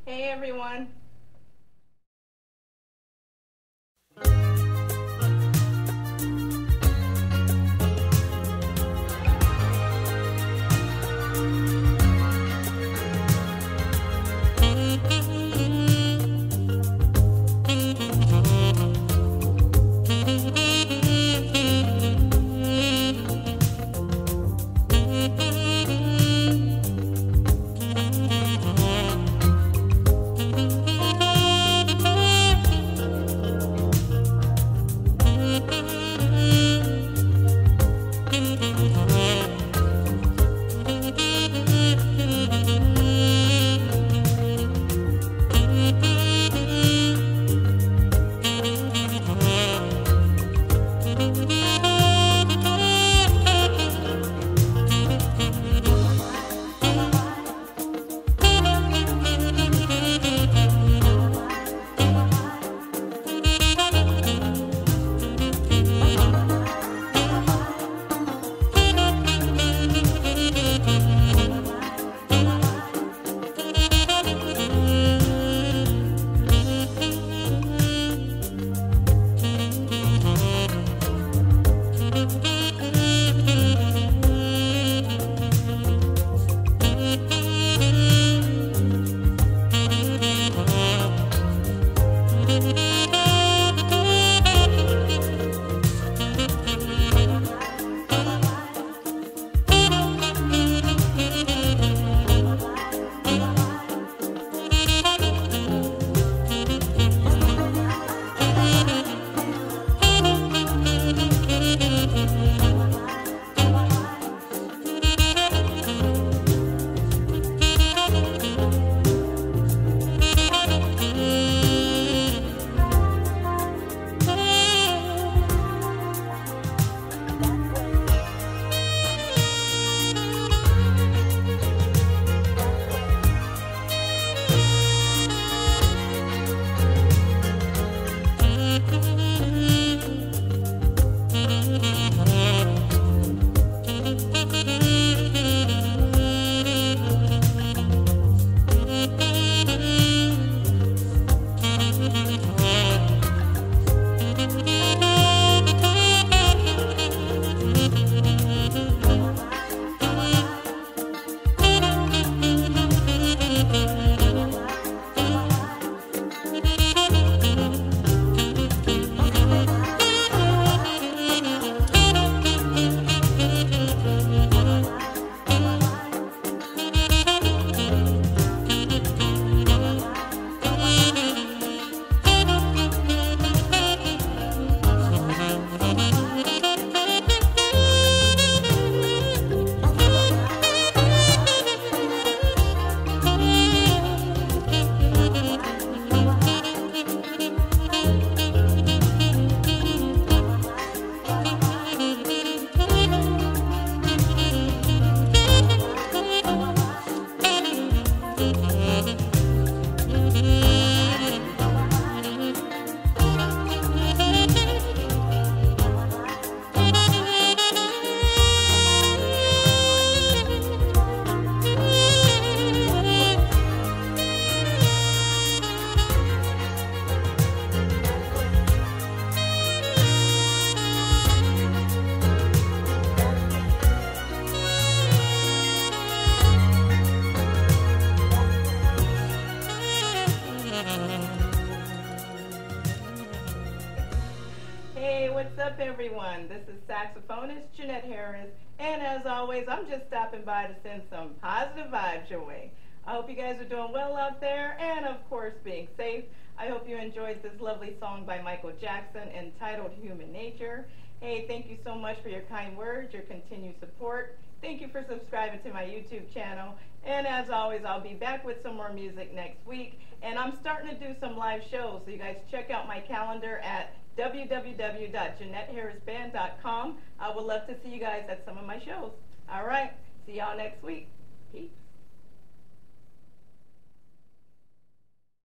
Hey everyone. Hey, what's up everyone? This is saxophonist Jeanette Harris, and as always, I'm just stopping by to send some positive vibes your way. I hope you guys are doing well out there, and of course being safe. I hope you enjoyed this lovely song by Michael Jackson entitled Human Nature. Hey, thank you so much for your kind words, your continued support. Thank you for subscribing to my YouTube channel. And as always, I'll be back with some more music next week. And I'm starting to do some live shows, so you guys check out my calendar at www.JeanetteHarrisBand.com. I would love to see you guys at some of my shows. All right, see y'all next week. Peace.